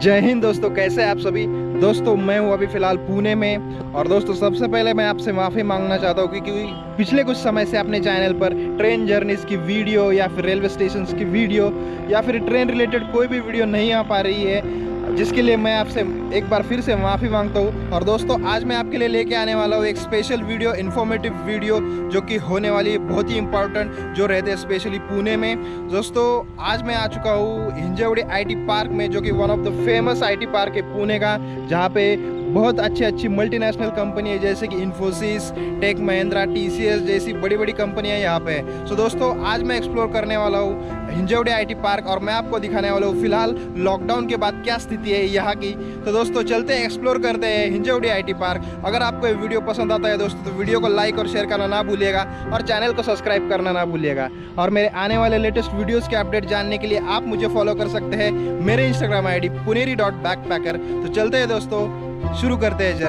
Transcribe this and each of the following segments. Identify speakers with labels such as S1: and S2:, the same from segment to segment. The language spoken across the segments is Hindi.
S1: जय हिंद दोस्तों, कैसे हैं आप सभी दोस्तों। मैं हूं अभी फ़िलहाल पुणे में। और दोस्तों सबसे पहले मैं आपसे माफ़ी मांगना चाहता हूं क्योंकि पिछले कुछ समय से अपने चैनल पर ट्रेन जर्नीज़ की वीडियो या फिर रेलवे स्टेशन की वीडियो या फिर ट्रेन रिलेटेड कोई भी वीडियो नहीं आ पा रही है, जिसके लिए मैं आपसे एक बार फिर से माफ़ी मांगता हूँ। और दोस्तों आज मैं आपके लिए लेके आने वाला हूँ एक स्पेशल वीडियो, इन्फॉर्मेटिव वीडियो जो कि होने वाली है बहुत ही इंपॉर्टेंट, जो रहते हैं स्पेशली पुणे में। दोस्तों आज मैं आ चुका हूँ हिंजवड़ी आईटी पार्क में, जो कि one of the famous IT park है पुणे का, जहाँ पे बहुत अच्छी मल्टीनेशनल कंपनी है जैसे कि इन्फोसिस, टेक महिंद्रा, टीसीएस जैसी बड़ी बड़ी कंपनियां यहाँ पे है। सो दोस्तों आज मैं एक्सप्लोर करने वाला हूँ हिंजवड़ी आईटी पार्क और मैं आपको दिखाने वाला हूँ फिलहाल लॉकडाउन के बाद क्या स्थिति है यहाँ की। तो दोस्तों चलते हैं, एक्सप्लोर करते हैं हिंजवड़ी आईटी पार्क। अगर आपको ये वीडियो पसंद आता है दोस्तों तो वीडियो को लाइक और शेयर करना ना भूलिएगा और चैनल को सब्सक्राइब करना ना भूलिएगा। और मेरे आने वाले लेटेस्ट वीडियोज़ के अपडेट जानने के लिए आप मुझे फॉलो कर सकते हैं मेरे इंस्टाग्राम ID puneri.backpacker। तो चलते हैं दोस्तों, शुरू करते हैं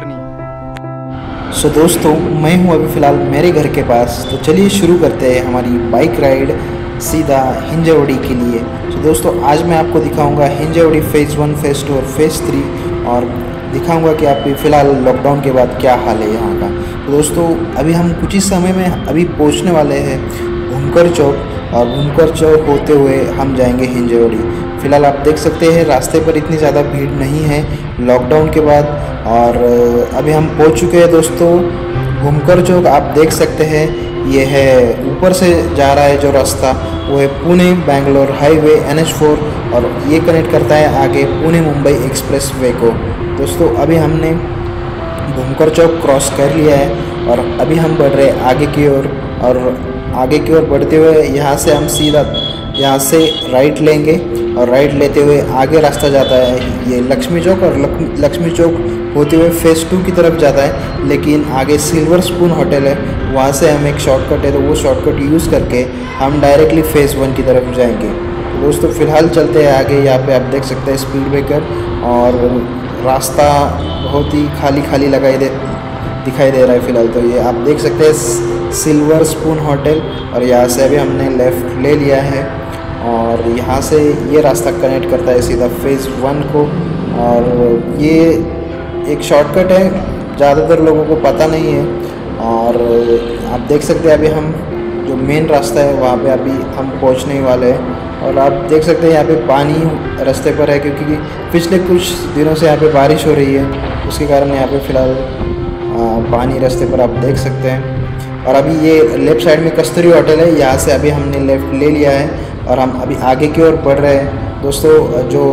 S1: जर्नी।
S2: सो दोस्तों मैं हूं अभी फ़िलहाल मेरे घर के पास, तो चलिए शुरू करते हैं हमारी बाइक राइड सीधा हिंजवड़ी के लिए। तो दोस्तों आज मैं आपको दिखाऊंगा हिंजवड़ी फेज़ 1, फेज़ 2 और फेज़ 3 और दिखाऊंगा कि आप फ़िलहाल लॉकडाउन के बाद क्या हाल है यहाँ का। तो दोस्तों अभी हम कुछ ही समय में अभी पहुँचने वाले हैं भूमकर चौक, और भूमकर चौक होते हुए हम जाएंगे हिंजवड़ी। फ़िलहाल आप देख सकते हैं रास्ते पर इतनी ज़्यादा भीड़ नहीं है लॉकडाउन के बाद। और अभी हम पहुंच चुके हैं दोस्तों भूमकर चौक। आप देख सकते हैं ये है ऊपर से जा रहा है जो रास्ता, वो है पुणे बेंगलोर हाईवे NH4 और ये कनेक्ट करता है आगे पुणे मुंबई एक्सप्रेस वे को। दोस्तों अभी हमने भूमकर चौक क्रॉस कर लिया है और अभी हम बढ़ रहे हैं आगे की ओर। और आगे की ओर बढ़ते हुए यहाँ से हम सीधा यहाँ से राइट लेंगे और राइट लेते हुए आगे रास्ता जाता है ये लक्ष्मी चौक, और लक्ष्मी चौक होते हुए फेज़ 2 की तरफ जाता है। लेकिन आगे सिल्वर स्पून होटल है, वहाँ से हम एक शॉर्टकट है तो वो शॉर्टकट यूज़ करके हम डायरेक्टली फेज़ 1 की तरफ जाएंगे। तो दोस्तों फ़िलहाल चलते हैं आगे। यहाँ पे आप देख सकते हैं स्पीड ब्रेकर और रास्ता बहुत ही खाली खाली दिखाई दे रहा है फ़िलहाल। तो ये आप देख सकते हैं सिल्वर स्पून होटल, और यहाँ से अभी हमने लेफ़्ट ले लिया है और यहाँ से ये रास्ता कनेक्ट करता है सीधा फेज़ 1 को। और ये एक शॉर्टकट है, ज़्यादातर लोगों को पता नहीं है। और आप देख सकते हैं अभी हम जो मेन रास्ता है वहाँ पे अभी हम पहुँचने वाले हैं। और आप देख सकते हैं यहाँ पे पानी रास्ते पर है क्योंकि पिछले कुछ दिनों से यहाँ पे बारिश हो रही है, उसके कारण यहाँ पे फ़िलहाल पानी रास्ते पर आप देख सकते हैं। और अभी ये लेफ़्ट साइड में कस्तूरी होटल है, यहाँ से अभी हमने लेफ़्ट ले लिया है और हम अभी आगे की ओर बढ़ रहे हैं। दोस्तों जो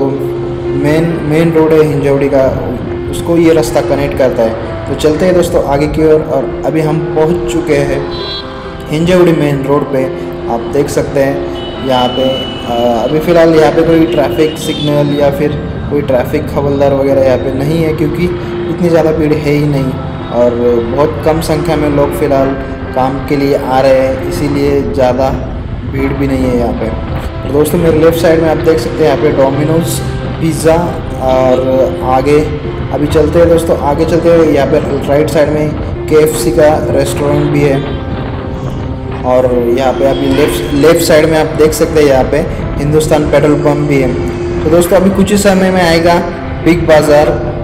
S2: मेन रोड है हिंजवड़ी का, उसको ये रास्ता कनेक्ट करता है। तो चलते हैं दोस्तों आगे की ओर। और अभी हम पहुंच चुके हैं हिंजवड़ी मेन रोड पे। आप देख सकते हैं यहाँ पे अभी फ़िलहाल यहाँ पे कोई ट्रैफिक सिग्नल या फिर कोई ट्रैफिक हवलदार वगैरह यहाँ पे नहीं है क्योंकि इतनी ज़्यादा भीड़ है ही नहीं और बहुत कम संख्या में लोग फ़िलहाल काम के लिए आ रहे हैं, इसीलिए ज़्यादा भीड़ भी नहीं है यहाँ पे। तो दोस्तों मेरे लेफ़्ट साइड में आप देख सकते हैं यहाँ पे डोमिनोज पिज़्ज़ा, और आगे अभी चलते हैं दोस्तों, आगे चलते हुए यहाँ पे राइट साइड में KFC का रेस्टोरेंट भी है। और यहाँ पे अभी लेफ़्ट साइड में आप देख सकते हैं यहाँ पे हिंदुस्तान पेट्रोल पंप भी है। तो दोस्तों अभी कुछ ही समय में आएगा बिग बाज़ार,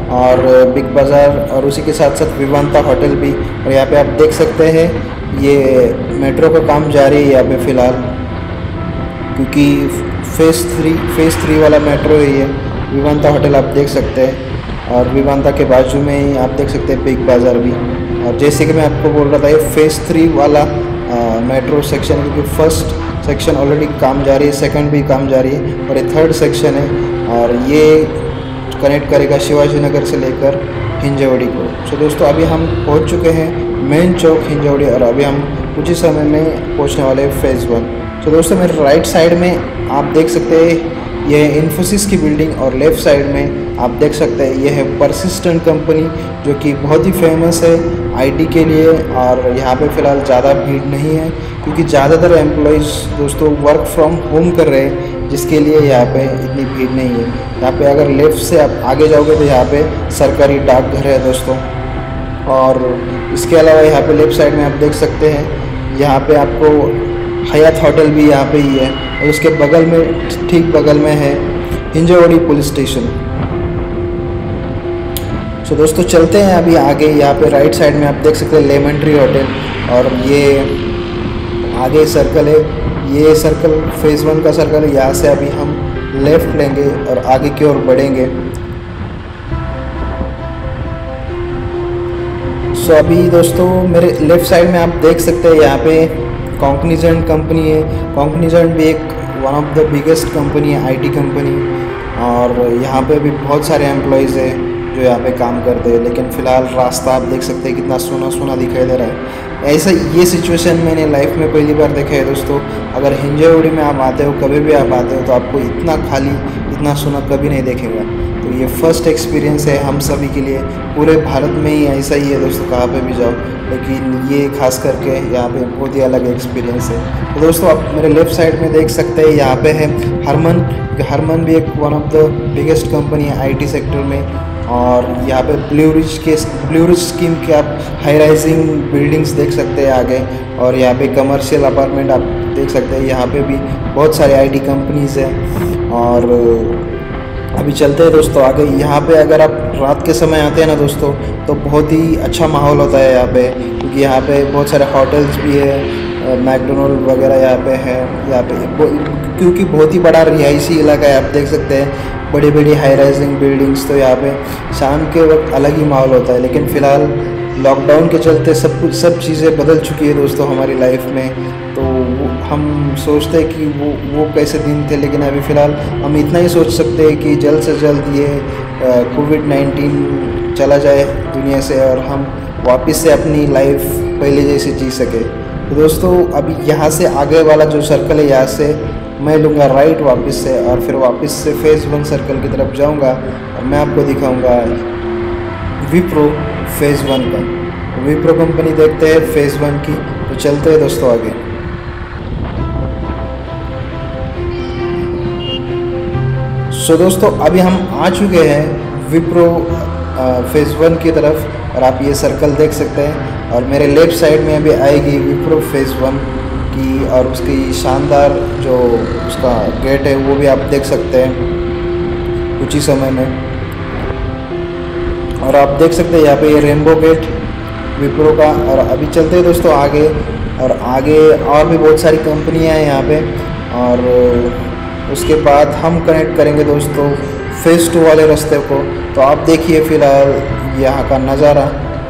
S2: और उसी के साथ साथ विवांता होटल भी। और यहाँ पे आप देख सकते हैं ये मेट्रो का काम जारी है यहाँ पे फ़िलहाल, क्योंकि फेज़ 3 वाला मेट्रो है ये। विवांता होटल आप देख सकते हैं और विवांता के बाजू में ही आप देख सकते हैं बिग बाज़ार भी। और जैसे कि मैं आपको बोल रहा था ये फेज़ 3 वाला मेट्रो सेक्शन, क्योंकि फर्स्ट सेक्शन ऑलरेडी काम जारी है, सेकंड भी काम जारी है और ये थर्ड सेक्शन है। और ये कनेक्ट करेगा शिवाजी नगर से लेकर हिंजवड़ी को। सो दोस्तों अभी हम पहुंच चुके हैं मेन चौक हिंजवड़ी और अभी हम कुछ ही समय में पहुंचने वाले हैं फेज़ 1। तो दोस्तों मेरे राइट साइड में आप देख सकते हैं ये है इन्फोसिस की बिल्डिंग, और लेफ़्ट साइड में आप देख सकते हैं ये है परसिस्टेंट कंपनी, जो कि बहुत ही फेमस है IT के लिए। और यहाँ पे फ़िलहाल ज़्यादा भीड़ नहीं है क्योंकि ज़्यादातर एम्प्लॉयज़ दोस्तों वर्क फ्रॉम होम कर रहे हैं, जिसके लिए यहाँ पे इतनी भीड़ नहीं है। यहाँ पे अगर लेफ़्ट से आप आगे जाओगे तो यहाँ पे सरकारी डाकघर है दोस्तों। और इसके अलावा यहाँ पे लेफ़्ट साइड में आप देख सकते हैं यहाँ पे आपको हयात होटल भी यहाँ पे ही है, और उसके बगल में ठीक बगल में है हिंजवड़ी पुलिस स्टेशन। सो दोस्तों चलते हैं अभी आगे। यहाँ पे राइट साइड में आप देख सकते हैं लेमन ट्री होटल, और ये आगे सर्कल है, ये सर्कल फेज़ 1 का सर्कल है। यहाँ से अभी हम लेफ़्ट लेंगे और आगे की ओर बढ़ेंगे। सो अभी दोस्तों मेरे लेफ़्ट साइड में आप देख सकते हैं यहाँ पे कॉग्निजेंट कंपनी है। कॉग्निजेंट भी एक one of the biggest company है, आईटी कंपनी, और यहाँ पे भी बहुत सारे एम्प्लॉयज़ है जो यहाँ पे काम करते हैं। लेकिन फ़िलहाल रास्ता आप देख सकते हैं कितना सूना सूना दिखाई दे रहा है। ऐसा ये सिचुएशन मैंने लाइफ में पहली बार देखा है दोस्तों। अगर हिंजवड़ी में आप आते हो, कभी भी आप आते हो, तो आपको इतना खाली, इतना सूना कभी नहीं देखेगा। तो ये फर्स्ट एक्सपीरियंस है हम सभी के लिए। पूरे भारत में ही ऐसा ही है दोस्तों, कहाँ पे भी जाओ, लेकिन ये खास करके यहाँ पे बहुत ही अलग एक्सपीरियंस है। तो दोस्तों आप मेरे लेफ़्ट साइड में देख सकते हैं यहाँ पे है हरमन भी एक one of the biggest company है आईटी सेक्टर में। और यहाँ पे ब्लू रिज स्कीम के आप हाई राइजिंग बिल्डिंग्स देख सकते हैं आगे, और यहाँ पे कमर्शियल अपार्टमेंट आप देख सकते हैं। यहाँ पे भी बहुत सारे आईटी कंपनीज़ हैं। और अभी चलते हैं दोस्तों आगे। यहाँ पे अगर आप रात के समय आते हैं ना दोस्तों, तो बहुत ही अच्छा माहौल होता है यहाँ पे, क्योंकि यहाँ पे बहुत सारे होटल्स भी है, मैकडोनल्ड वगैरह यहाँ पे है। यहाँ पे क्योंकि बहुत ही बड़ा रिहायशी इलाका है, आप देख सकते हैं बड़ी बड़ी हाई राइजिंग बिल्डिंग्स। तो यहाँ पे शाम के वक्त अलग ही माहौल होता है। लेकिन फ़िलहाल लॉकडाउन के चलते सब चीज़ें बदल चुकी है दोस्तों हमारी लाइफ में। तो हम सोचते हैं कि वो कैसे दिन थे, लेकिन अभी फ़िलहाल हम इतना ही सोच सकते हैं कि जल्द से जल्द ये कोविड-19 चला जाए दुनिया से, और हम वापस से अपनी लाइफ पहले जैसे जी सके। तो दोस्तों अभी यहाँ से आगे वाला जो सर्कल है, यहाँ से मैं लूँगा राइट वापस से, और फिर वापस से फेज़ 1 सर्कल की तरफ जाऊँगा, और मैं आपको दिखाऊँगा विप्रो फेज़ 1 का। विप्रो कंपनी देखते हैं फेज़ 1 की। तो चलते हैं दोस्तों आगे। सो दोस्तों अभी हम आ चुके हैं विप्रो फेज़ 1 की तरफ, और आप ये सर्कल देख सकते हैं। और मेरे लेफ़्ट साइड में अभी आएगी विप्रो फेज़ 1 की, और उसकी शानदार जो उसका गेट है वो भी आप देख सकते हैं कुछ ही समय में। और आप देख सकते हैं यहाँ पे ये रेनबो गेट विप्रो का। और अभी चलते हैं दोस्तों आगे, और आगे और भी बहुत सारी कंपनियाँ हैं यहाँ पे। और उसके बाद हम कनेक्ट करेंगे दोस्तों फेज़ 2 वाले रास्ते को। तो आप देखिए फ़िलहाल यहाँ का नज़ारा।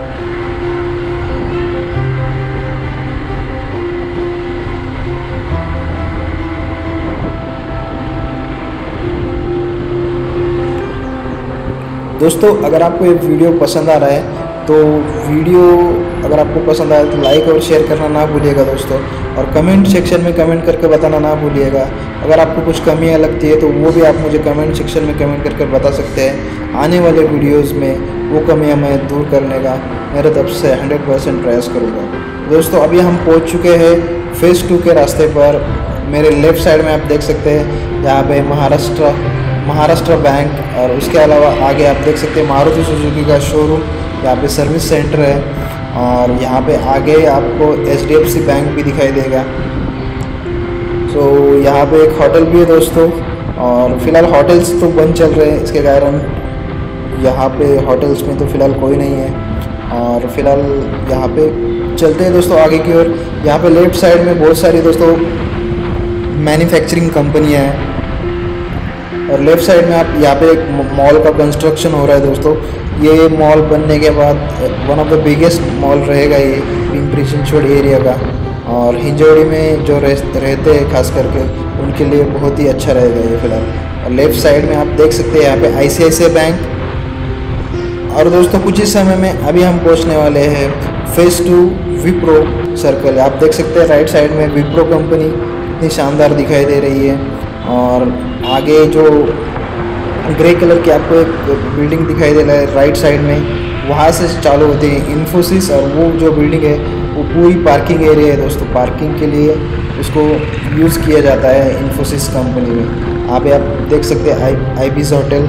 S2: दोस्तों अगर आपको ये वीडियो पसंद आ रहा है, तो वीडियो अगर आपको पसंद आए तो लाइक और शेयर करना ना भूलिएगा दोस्तों। और कमेंट सेक्शन में कमेंट करके बताना ना भूलिएगा। अगर आपको कुछ कमियां लगती है तो वो भी आप मुझे कमेंट सेक्शन में कमेंट करके बता सकते हैं। आने वाले वीडियोस में वो कमियां मैं दूर करने का मेरे तरफ से 100% प्रयास करूँगा। दोस्तों अभी हम पहुँच चुके हैं फेज़ 2 के रास्ते पर। मेरे लेफ़्ट साइड में आप देख सकते हैं यहाँ पे महाराष्ट्र बैंक, और उसके अलावा आगे आप देख सकते हैं मारुति सुजुकी का शोरूम, यहाँ पे सर्विस सेंटर है। और यहाँ पे आगे आपको HDFC बैंक भी दिखाई देगा। सो यहाँ पे एक होटल भी है दोस्तों, और फिलहाल होटल्स तो बंद चल रहे हैं, इसके कारण यहाँ पे होटल्स में तो फ़िलहाल कोई नहीं है। और फिलहाल यहाँ पे चलते हैं दोस्तों आगे की ओर। यहाँ पे लेफ़्ट साइड में बहुत सारी दोस्तों मैन्युफैक्चरिंग कंपनियाँ हैं, और लेफ़्ट साइड में आप यहाँ पे एक मॉल का कंस्ट्रक्शन हो रहा है दोस्तों। ये मॉल बनने के बाद one of the biggest mall रहेगा ये पिंपरी चिंचवड एरिया का। और हिंजवड़ी में जो रहते हैं खास करके उनके लिए बहुत ही अच्छा रहेगा ये फ़िलहाल। और लेफ़्ट साइड में आप देख सकते हैं यहाँ पे ICICI बैंक। और दोस्तों कुछ ही समय में अभी हम पहुँचने वाले हैं फेज़ 2 विप्रो सर्कल। आप देख सकते हैं राइट साइड में विप्रो कंपनी इतनी शानदार दिखाई दे रही है। और आगे जो ग्रे कलर की आपको एक बिल्डिंग दिखाई दे रहा है राइट साइड में, वहाँ से चालू होती है इन्फोसिस। और वो जो बिल्डिंग है वो पूरी पार्किंग एरिया है दोस्तों। पार्किंग के लिए उसको यूज़ किया जाता है इन्फोसिस कंपनी में। आप देख सकते हैं IBIS होटल।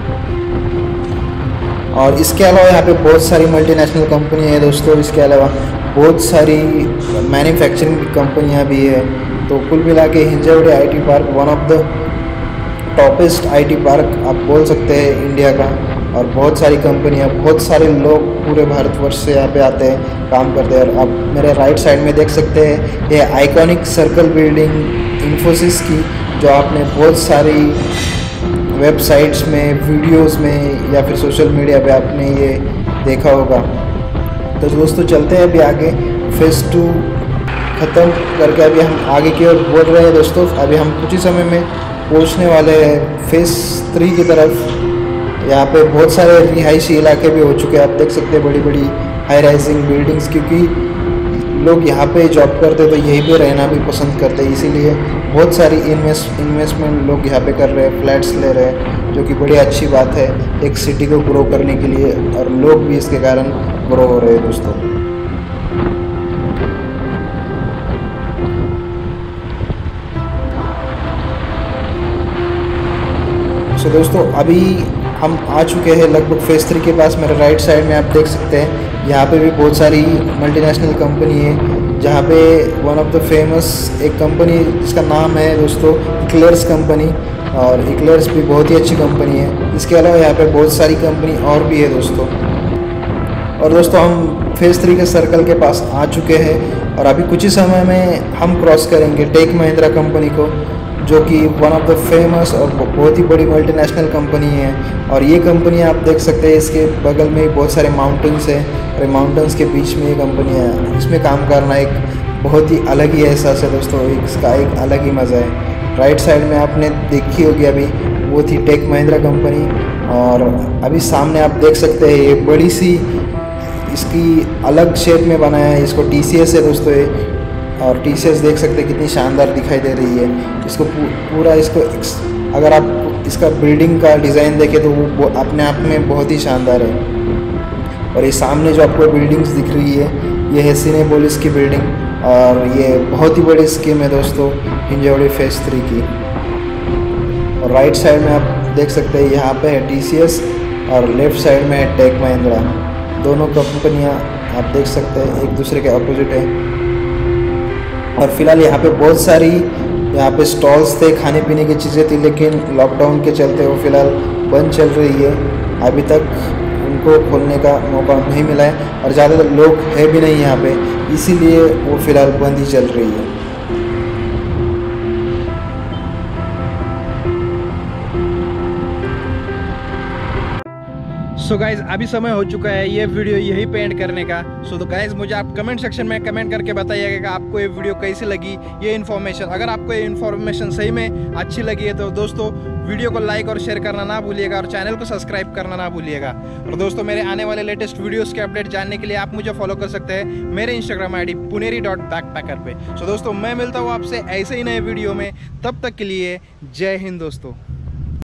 S2: और इसके अलावा यहाँ पे बहुत सारी मल्टीनेशनल कंपनी है दोस्तों। इसके अलावा बहुत सारी मैन्युफैक्चरिंग कंपनियाँ भी है। तो कुल मिला के Hinjewadi IT park one of the toppest IT park आप बोल सकते हैं इंडिया का। और बहुत सारी कंपनियां, बहुत सारे लोग पूरे भारतवर्ष से यहाँ पे आते हैं, काम करते हैं। और आप मेरे राइट साइड में देख सकते हैं ये आइकॉनिक सर्कल बिल्डिंग इन्फोसिस की, जो आपने बहुत सारी वेबसाइट्स में, वीडियोस में या फिर सोशल मीडिया पे आपने ये देखा होगा। तो दोस्तों चलते हैं अभी आगे। फेज़ 2 ख़त्म करके अभी हम आगे की ओर बढ़ रहे हैं दोस्तों। अभी हम कुछ ही समय में पहुंचने वाले हैं फेज़ 3 की तरफ। यहाँ पे बहुत सारे रिहायशी इलाके भी हो चुके हैं, आप देख सकते हैं बड़ी बड़ी हाई राइजिंग बिल्डिंग्स, क्योंकि लोग यहाँ पे जॉब करते तो यहीं पे रहना भी पसंद करते हैं, इसीलिए बहुत सारी इन्वेस्टमेंट लोग यहाँ पे कर रहे हैं, फ्लैट्स ले रहे हैं, जो कि बड़ी अच्छी बात है एक सिटी को ग्रो करने के लिए, और लोग भी इसके कारण ग्रो हो रहे हैं दोस्तों। तो दोस्तों अभी हम आ चुके हैं लगभग फेज़ 3 के पास। मेरे राइट साइड में आप देख सकते हैं यहाँ पे भी बहुत सारी मल्टीनेशनल कंपनी है, जहाँ पे वन ऑफ द फेमस एक कंपनी जिसका नाम है दोस्तों इक्लेयर्स कंपनी, और इक्लेयर्स भी बहुत ही अच्छी कंपनी है। इसके अलावा यहाँ पे बहुत सारी कंपनी और भी है दोस्तों। और दोस्तों हम फेज़ 3 के सर्कल के पास आ चुके हैं, और अभी कुछ ही समय में हम क्रॉस करेंगे टेक महिंद्रा कंपनी को, जो कि वन ऑफ द फेमस और बहुत ही बड़ी मल्टीनेशनल कंपनी है। और ये कंपनी आप देख सकते हैं, इसके बगल में बहुत सारे माउंटेन्स हैं, और माउंटेन्स के बीच में ये कंपनी है। इसमें काम करना एक बहुत ही अलग ही एहसास है दोस्तों, इसका एक अलग ही मज़ा है। राइट साइड में आपने देखी होगी अभी, वो थी टेक महिंद्रा कंपनी, और अभी सामने आप देख सकते हैं ये बड़ी सी इसकी अलग शेप में बनाया है, इसको TCS है दोस्तों ये। और TCS देख सकते हैं कितनी शानदार दिखाई दे रही है। इसको पूरा इसको अगर आप इसका बिल्डिंग का डिज़ाइन देखें तो वो अपने आप में बहुत ही शानदार है। और ये सामने जो आपको बिल्डिंग्स दिख रही है, ये है सिनेपोलिस की बिल्डिंग, और ये बहुत ही बड़ी स्कीम है दोस्तों हिंजवड़ी फेज़ 3 की। और राइट साइड में आप देख सकते हैं यहाँ पे है TCS, और लेफ़्ट साइड में है टेक महिंद्रा। दोनों कंपनियाँ आप देख सकते हैं एक दूसरे के अपोजिट है। और फिलहाल यहाँ पे बहुत सारी यहाँ पे स्टॉल्स थे, खाने पीने की चीज़ें थी, लेकिन लॉकडाउन के चलते वो फ़िलहाल बंद चल रही है। अभी तक उनको खोलने का मौका नहीं मिला है, और ज़्यादा लोग है भी नहीं यहाँ पे, इसीलिए वो फ़िलहाल बंद ही चल रही है।
S1: सो गाइज अभी समय हो चुका है ये वीडियो यही पे एंड करने का। सो तो गाइज मुझे आप कमेंट सेक्शन में कमेंट करके बताइएगा कि आपको ये वीडियो कैसी लगी, ये इन्फॉर्मेशन। अगर आपको ये इन्फॉर्मेशन सही में अच्छी लगी है तो दोस्तों वीडियो को लाइक और शेयर करना ना भूलिएगा, और चैनल को सब्सक्राइब करना ना भूलिएगा। और दोस्तों मेरे आने वाले लेटेस्ट वीडियोस के अपडेट जानने के लिए आप मुझे फॉलो कर सकते हैं मेरे इंस्टाग्राम ID puneri.backpacker पे। सो दोस्तों मैं मिलता हूँ आपसे ऐसे ही नए वीडियो में, तब तक के लिए जय हिंद दोस्तों।